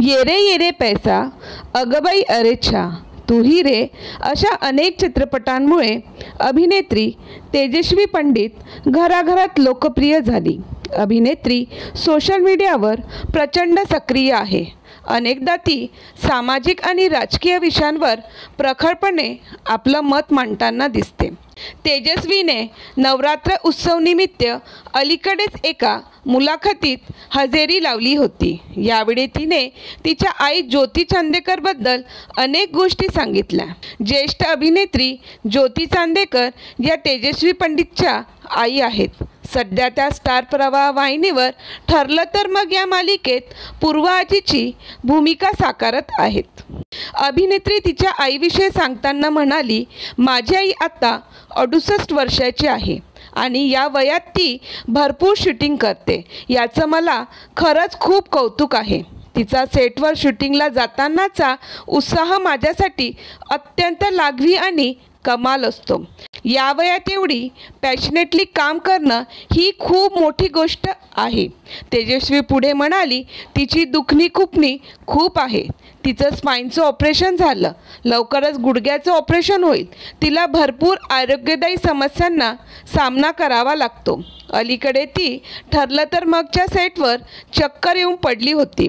ये रे पैसा, अगबाई अरेच्छा, तू ही रे अशा अनेक चित्रपटांमुळे अभिनेत्री तेजस्वी पंडित घराघरात लोकप्रिय झाली। अभिनेत्री सोशल मीडियावर प्रचंड सक्रिय आहे। अनेकदा ती सामाजिक आणि राजकीय विषयांवर प्रखरपणे आपलं मत मांडताना दिसते। तेजस्वीने नवरात्र उत्सवनिमित्त अलीकडेच एका मुलाखतीत हजेरी लावली होती। यावेळी तिने तिच्या आई ज्योती चांदेकरबद्दल अनेक गोष्टी सांगितल्या। ज्येष्ठ अभिनेत्री ज्योती चांदेकर या तेजस्वी पंडितच्या आई आहेत। सध्या त्या स्टार प्रवाह वाहिनीवर ठरलं तर मग या मालिकेत पूर्व आजीची भूमिका साकारत आहेत। अभिनेत्री तिच्या आईविषयी सांगताना म्हणाली, माझी आई आता 68 वर्षाची आहे आणि या वयात ती भरपूर शूटिंग करते। याचं मला खरंच खूप कौतुक आहे। तिचा सेटवर शूटिंगला जातानाचा उत्साह माझ्यासाठी अत्यंत लाघवी आणि कमाल असतो। या वयात एवढी पॅशनेटली काम करणं ही खूप मोठी गोष्ट आहे। तेजस्वी पुढे म्हणाली, तिची दुखणी खुपणी खूप आहे। तिचं स्पाईनचं ऑपरेशन झालं, लवकरच गुडघ्याचं ऑपरेशन होईल। तिला भरपूर आरोग्यदायी समस्यांना सामना करावा लागतो। अलीकडे ती ठरलं तर मगच्या सेटवर चक्कर येऊन पडली होती।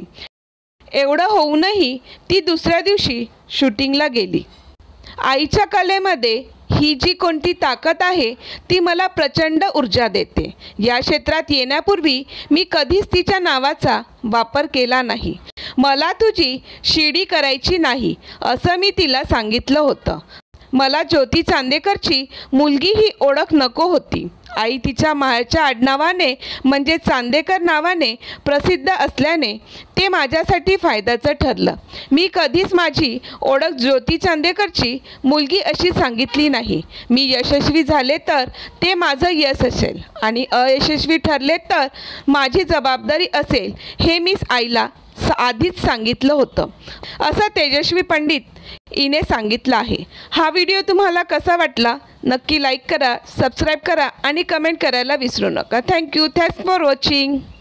एवढं होऊनही ती दुसऱ्या दिवशी शूटिंगला गेली। आईच्या कलेमध्ये ही जी कोणती ताकद आहे ती मला प्रचंड ऊर्जा देते। या क्षेत्रात येण्यापूर्वी मी कधीच तिच्या नावाचा वापर केला नाही। मला तुझी शिडी करायची नाही असं मी तिला सांगितलं होतं। मला ज्योती चांदेकरची मुलगी ही ओळख नको होती। आई तिच्या माहेरच्या आडनावाने म्हणजे चांदेकर नावाने प्रसिद्ध असल्याने ते माझ्यासाठी फायद्याचं ठरलं। मी कधीच माझी ओळख ज्योती चांदेकरची मुलगी अशी सांगितली नाही। मी यशस्वी झाले तर ते माझं यश असेल आणि अयशस्वी ठरले तर माझी जबाबदारी असेल हे मी आईला आधीच सांगितलं होतं, असं तेजस्वी पंडित हिने सांगितलं आहे। हा व्हिडिओ तुम्हाला कसा वाटला नक्की लाईक करा, सबस्क्राईब करा आणि कमेंट करायला विसरू नका। Thank you for watching.